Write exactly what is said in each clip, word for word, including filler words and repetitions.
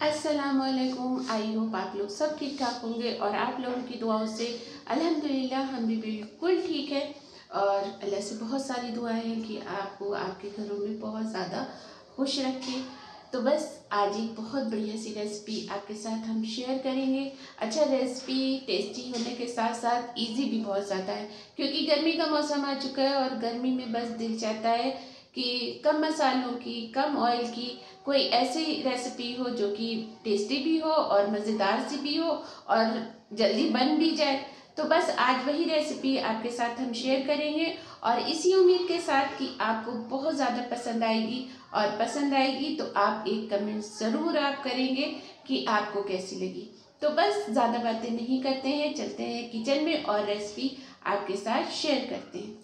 अस्सलामुअलैकुम। I hope आप लोग सब ठीक ठाक होंगे और आप लोगों की दुआओं से अल्हम्दुलिल्लाह हम भी बिल्कुल ठीक है। और अल्लाह से बहुत सारी दुआएं हैं कि आपको आपके घरों में बहुत ज़्यादा खुश रखे। तो बस आज एक बहुत बढ़िया सी रेसिपी आपके साथ हम शेयर करेंगे। अच्छा, रेसिपी टेस्टी होने के साथ साथ इजी भी बहुत ज़्यादा है, क्योंकि गर्मी का मौसम आ चुका है और गर्मी में बस दिल चाहता है कि कम मसालों की, कम ऑयल की कोई ऐसी रेसिपी हो जो कि टेस्टी भी हो और मज़ेदार सी भी हो और जल्दी बन भी जाए। तो बस आज वही रेसिपी आपके साथ हम शेयर करेंगे और इसी उम्मीद के साथ कि आपको बहुत ज़्यादा पसंद आएगी। और पसंद आएगी तो आप एक कमेंट ज़रूर आप करेंगे कि आपको कैसी लगी। तो बस ज़्यादा बातें नहीं करते हैं, चलते हैं किचन में और रेसिपी आपके साथ शेयर करते हैं।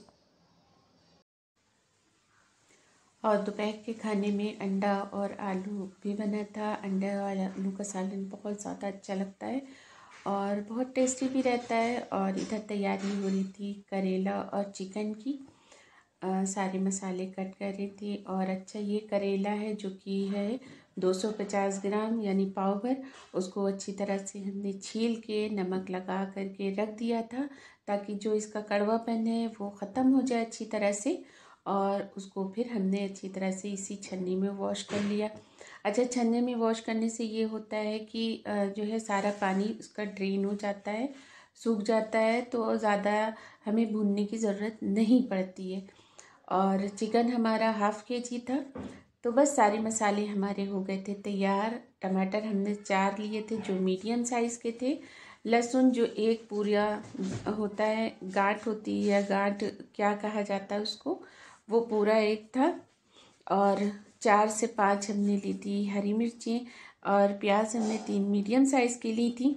और दोपहर के खाने में अंडा और आलू भी बना था। अंडा और आलू का सालन बहुत ज़्यादा अच्छा लगता है और बहुत टेस्टी भी रहता है। और इधर तैयारी हो रही थी करेला और चिकन की। आ, सारे मसाले कट कर रही थी। और अच्छा, ये करेला है जो कि है दो सौ पचास ग्राम यानी पाव भर। उसको अच्छी तरह से हमने छील के नमक लगा करके रख दिया था, ताकि जो इसका कड़वापन है वो ख़त्म हो जाए अच्छी तरह से। और उसको फिर हमने अच्छी तरह से इसी छन्नी में वॉश कर लिया। अच्छा, छन्नी में वॉश करने से ये होता है कि जो है सारा पानी उसका ड्रेन हो जाता है, सूख जाता है, तो ज़्यादा हमें भूनने की ज़रूरत नहीं पड़ती है। और चिकन हमारा हाफ़ के जी था। तो बस सारे मसाले हमारे हो गए थे तैयार। टमाटर हमने चार लिए थे जो मीडियम साइज़ के थे। लहसुन जो एक पूरा होता है, गांठ होती है या गांठ क्या कहा जाता है उसको, वो पूरा एक था। और चार से पाँच हमने ली थी हरी मिर्चें। और प्याज हमने तीन मीडियम साइज़ की ली थी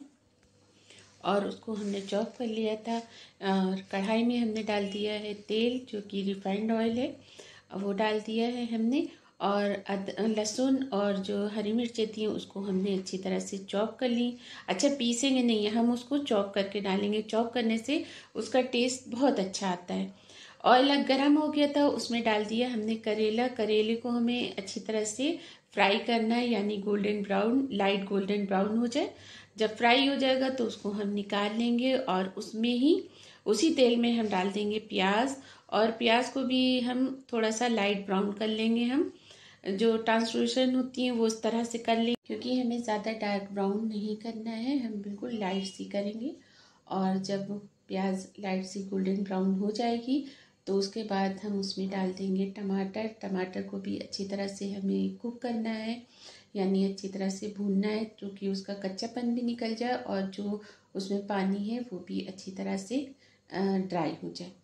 और उसको हमने चॉप कर लिया था। और कढ़ाई में हमने डाल दिया है तेल, जो कि रिफाइंड ऑयल है, वो डाल दिया है हमने। और लहसुन और जो हरी मिर्चें थी उसको हमने अच्छी तरह से चॉप कर ली। अच्छा, पीसेंगे नहीं, हम उसको चॉप करके डालेंगे। चॉप करने से उसका टेस्ट बहुत अच्छा आता है। ऑयल गर्म हो गया था, उसमें डाल दिया हमने करेला। करेले को हमें अच्छी तरह से फ्राई करना है, यानी golden brown, light golden brown हो जाए। जब फ्राई हो जाएगा तो उसको हम निकाल लेंगे और उसमें ही उसी तेल में हम डाल देंगे प्याज। और प्याज को भी हम थोड़ा सा लाइट ब्राउन कर लेंगे। हम जो ट्रांसलूशन होती हैं वो उस तरह से कर लेंगे, क्योंकि हमें ज़्यादा डार्क ब्राउन नहीं करना है, हम बिल्कुल लाइट सी करेंगे। और जब प्याज लाइट सी गोल्डन ब्राउन हो जाएगी तो उसके बाद हम उसमें डाल देंगे टमाटर। टमाटर को भी अच्छी तरह से हमें कुक करना है, यानी अच्छी तरह से भूनना है, क्योंकि उसका कच्चापन भी निकल जाए और जो उसमें पानी है वो भी अच्छी तरह से ड्राई हो जाए।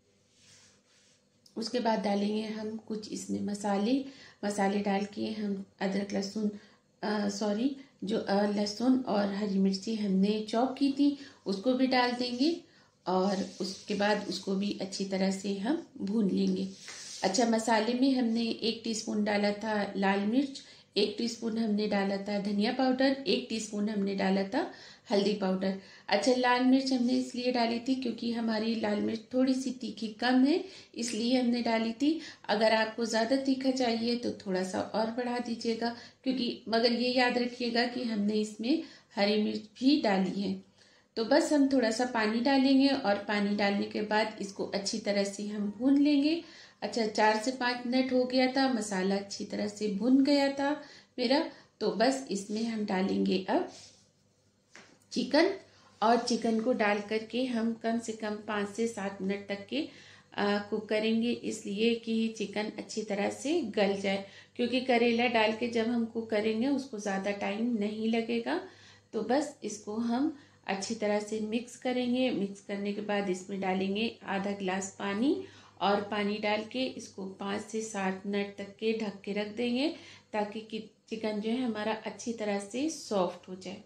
उसके बाद डालेंगे हम कुछ इसमें मसाले। मसाले डाल के हम अदरक लहसुन सॉरी जो लहसुन और हरी मिर्ची हमने चॉप की थी उसको भी डाल देंगे। और उसके बाद उसको भी अच्छी तरह से हम भून लेंगे। अच्छा, मसाले में हमने एक टीस्पून डाला था लाल मिर्च, एक टीस्पून हमने डाला था धनिया पाउडर, एक टीस्पून हमने डाला था हल्दी पाउडर। अच्छा, लाल मिर्च हमने इसलिए डाली थी क्योंकि हमारी लाल मिर्च थोड़ी सी तीखी कम है, इसलिए हमने डाली थी। अगर आपको ज़्यादा तीखा चाहिए तो थोड़ा सा और बढ़ा दीजिएगा, क्योंकि मगर ये याद रखिएगा कि हमने इसमें हरी मिर्च भी डाली है। तो बस हम थोड़ा सा पानी डालेंगे और पानी डालने के बाद इसको अच्छी तरह से हम भून लेंगे। अच्छा, चार से पाँच मिनट हो गया था, मसाला अच्छी तरह से भुन गया था मेरा। तो बस इसमें हम डालेंगे अब चिकन। और चिकन को डाल करके हम कम से कम पाँच से सात मिनट तक के कुक करेंगे, इसलिए कि चिकन अच्छी तरह से गल जाए। क्योंकि करेला डाल के जब हम कुक करेंगे उसको ज़्यादा टाइम नहीं लगेगा। तो बस इसको हम अच्छी तरह से मिक्स करेंगे। मिक्स करने के बाद इसमें डालेंगे आधा गिलास पानी और पानी डाल के इसको पाँच से सात मिनट तक के ढक के रख देंगे, ताकि चिकन जो है हमारा अच्छी तरह से सॉफ्ट हो जाए।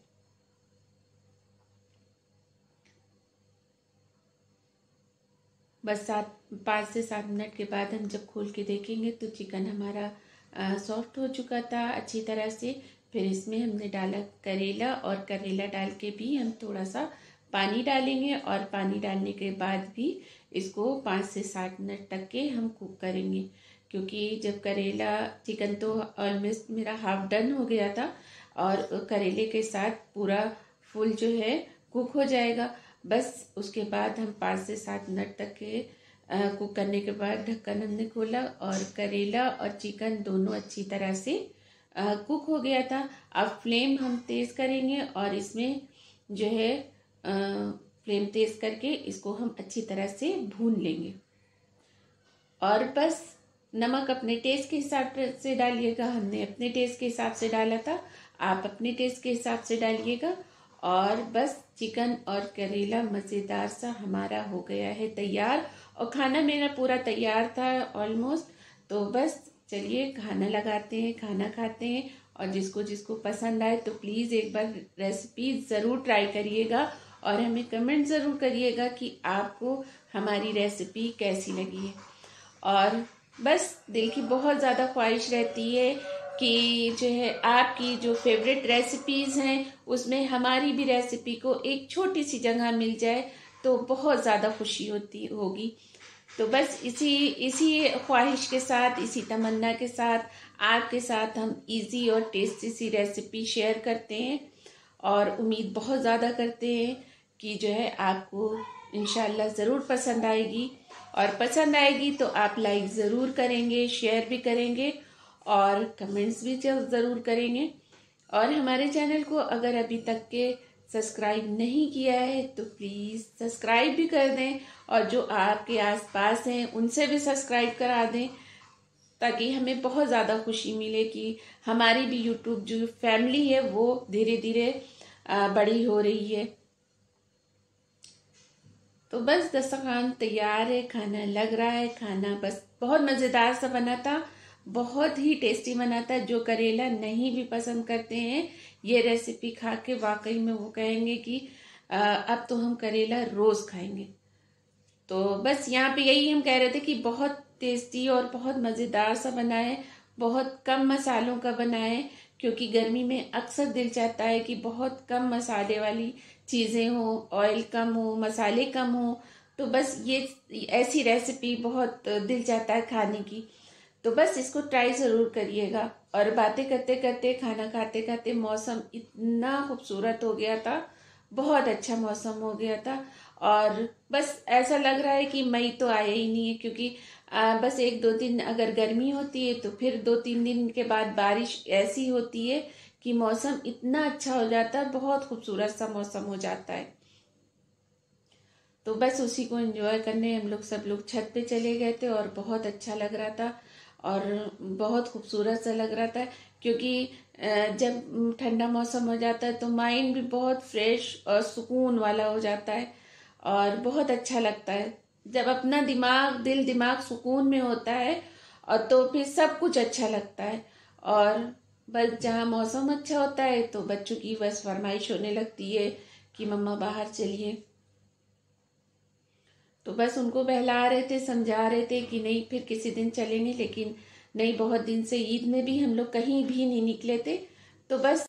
बस सात पाँच से सात मिनट के बाद हम जब खोल के देखेंगे तो चिकन हमारा सॉफ्ट हो चुका था अच्छी तरह से। फिर इसमें हमने डाला करेला और करेला डाल के भी हम थोड़ा सा पानी डालेंगे और पानी डालने के बाद भी इसको पाँच से सात मिनट तक के हम कुक करेंगे। क्योंकि जब करेला चिकन तो ऑलमोस्ट मेरा हाफ डन हो गया था। और करेले के साथ पूरा फुल जो है कुक हो जाएगा। बस उसके बाद हम पाँच से सात मिनट तक के कुक करने के बाद ढक्कन हमने खोला और करेला और चिकन दोनों अच्छी तरह से कुक हो गया था। अब फ्लेम हम तेज़ करेंगे और इसमें जो है फ्लेम तेज़ करके इसको हम अच्छी तरह से भून लेंगे। और बस नमक अपने टेस्ट के हिसाब से डालिएगा, हमने अपने टेस्ट के हिसाब से डाला था, आप अपने टेस्ट के हिसाब से डालिएगा। और बस चिकन और करेला मज़ेदार सा हमारा हो गया है तैयार, और खाना मेरा पूरा तैयार था ऑलमोस्ट। तो बस चलिए खाना लगाते हैं, खाना खाते हैं। और जिसको जिसको पसंद आए तो प्लीज़ एक बार रेसिपी ज़रूर ट्राई करिएगा और हमें कमेंट ज़रूर करिएगा कि आपको हमारी रेसिपी कैसी लगी है। और बस दिल की बहुत ज़्यादा ख्वाहिश रहती है कि जो है आपकी जो फेवरेट रेसिपीज़ हैं उसमें हमारी भी रेसिपी को एक छोटी सी जगह मिल जाए तो बहुत ज़्यादा खुशी होती होगी। तो बस इसी इसी ख्वाहिश के साथ, इसी तमन्ना के साथ आपके साथ हम इजी और टेस्टी सी रेसिपी शेयर करते हैं और उम्मीद बहुत ज़्यादा करते हैं कि जो है आपको इंशाल्लाह ज़रूर पसंद आएगी। और पसंद आएगी तो आप लाइक ज़रूर करेंगे, शेयर भी करेंगे और कमेंट्स भी ज़रूर करेंगे। और हमारे चैनल को अगर अभी तक के सब्सक्राइब नहीं किया है तो प्लीज़ सब्सक्राइब भी कर दें, और जो आपके आसपास हैं उनसे भी सब्सक्राइब करा दें, ताकि हमें बहुत ज़्यादा खुशी मिले कि हमारी भी यूट्यूब जो फैमिली है वो धीरे धीरे बड़ी हो रही है। तो बस दस्तरखान तैयार है, खाना लग रहा है। खाना बस बहुत मज़ेदार सा बना था, बहुत ही टेस्टी बना था। जो करेला नहीं भी पसंद करते हैं ये रेसिपी खा के वाकई में वो कहेंगे कि आ, अब तो हम करेला रोज़ खाएंगे। तो बस यहाँ पे यही हम कह रहे थे कि बहुत टेस्टी और बहुत मज़ेदार सा बना है, बहुत कम मसालों का बना है, क्योंकि गर्मी में अक्सर दिल चाहता है कि बहुत कम मसाले वाली चीज़ें हो, ऑयल कम हो, मसाले कम हो। तो बस ये ऐसी रेसिपी बहुत दिल चाहता है खाने की। तो बस इसको ट्राई ज़रूर करिएगा। और बातें करते करते, खाना खाते खाते मौसम इतना खूबसूरत हो गया था, बहुत अच्छा मौसम हो गया था। और बस ऐसा लग रहा है कि मई तो आया ही नहीं है, क्योंकि आ, बस एक दो दिन अगर गर्मी होती है तो फिर दो तीन दिन के बाद बारिश ऐसी होती है कि मौसम इतना अच्छा हो जाता है, बहुत खूबसूरत सा मौसम हो जाता है। तो बस उसी को एंजॉय करने हम लोग सब लोग छत पे चले गए थे और बहुत अच्छा लग रहा था और बहुत खूबसूरत सा लग रहा था, क्योंकि जब ठंडा मौसम हो जाता है तो माइंड भी बहुत फ्रेश और सुकून वाला हो जाता है और बहुत अच्छा लगता है। जब अपना दिमाग दिल दिमाग सुकून में होता है और तो फिर सब कुछ अच्छा लगता है। और बस जहाँ मौसम अच्छा होता है तो बच्चों की बस फरमाइश होने लगती है कि मम्मा बाहर चलिए। तो बस उनको बहला रहे थे, समझा रहे थे कि नहीं फिर किसी दिन चलेंगे, लेकिन नहीं, बहुत दिन से ईद में भी हम लोग कहीं भी नहीं निकले थे। तो बस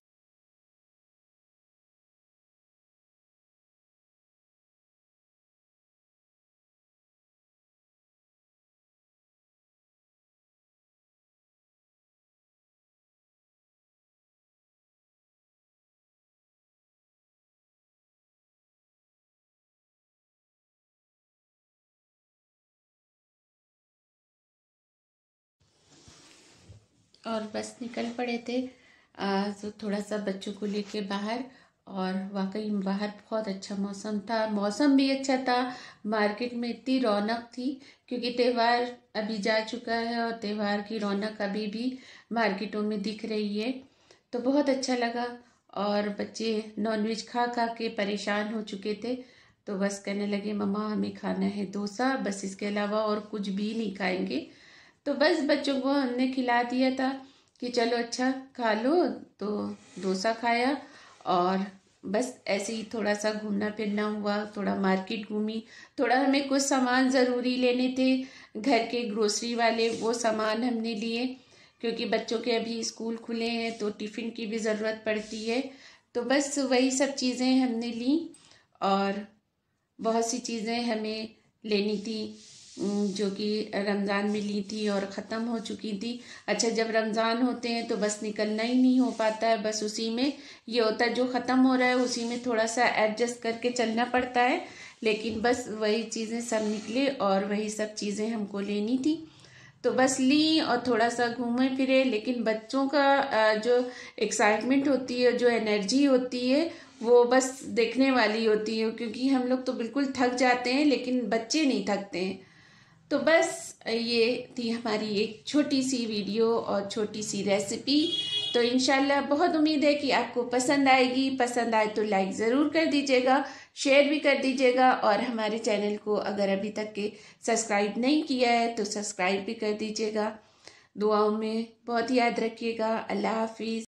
और बस निकल पड़े थे आ, तो थोड़ा सा बच्चों को लेके बाहर। और वाकई में बाहर बहुत अच्छा मौसम था, मौसम भी अच्छा था, मार्केट में इतनी रौनक थी, क्योंकि त्यौहार अभी जा चुका है और त्यौहार की रौनक अभी भी मार्केटों में दिख रही है। तो बहुत अच्छा लगा। और बच्चे नॉनवेज खा खा के परेशान हो चुके थे, तो बस कहने लगे मम्मा हमें खाना है डोसा, बस इसके अलावा और कुछ भी नहीं खाएंगे। तो बस बच्चों को हमने खिला दिया था कि चलो अच्छा खा लो, तो डोसा खाया। और बस ऐसे ही थोड़ा सा घूमना फिरना हुआ, थोड़ा मार्केट घूमी, थोड़ा हमें कुछ सामान ज़रूरी लेने थे घर के ग्रोसरी वाले, वो सामान हमने लिए, क्योंकि बच्चों के अभी स्कूल खुले हैं तो टिफ़िन की भी ज़रूरत पड़ती है। तो बस वही सब चीज़ें हमने ली और बहुत सी चीज़ें हमें लेनी थी। जो कि रमज़ान में ली थी और ख़त्म हो चुकी थी। अच्छा, जब रमज़ान होते हैं तो बस निकलना ही नहीं हो पाता है, बस उसी में ये होता है जो ख़त्म हो रहा है उसी में थोड़ा सा एडजस्ट करके चलना पड़ता है। लेकिन बस वही चीज़ें सब निकले और वही सब चीज़ें हमको लेनी थी, तो बस ली और थोड़ा सा घूमे फिरे। लेकिन बच्चों का जो एक्साइटमेंट होती है, जो एनर्जी होती है, वो बस देखने वाली होती है, क्योंकि हम लोग तो बिल्कुल थक जाते हैं लेकिन बच्चे नहीं थकते हैं। तो बस ये थी हमारी एक छोटी सी वीडियो और छोटी सी रेसिपी। तो इंशाल्लाह बहुत उम्मीद है कि आपको पसंद आएगी। पसंद आए तो लाइक ज़रूर कर दीजिएगा, शेयर भी कर दीजिएगा, और हमारे चैनल को अगर अभी तक के सब्सक्राइब नहीं किया है तो सब्सक्राइब भी कर दीजिएगा। दुआओं में बहुत याद रखिएगा। अल्लाह हाफिज़।